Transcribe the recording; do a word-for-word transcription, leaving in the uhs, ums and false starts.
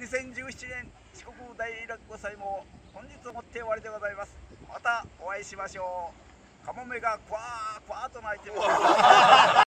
せんじゅうななねん四国大落語祭も本日をもって終わりでございます。またお会いしましょう。カモメがクワークワーと鳴いてます。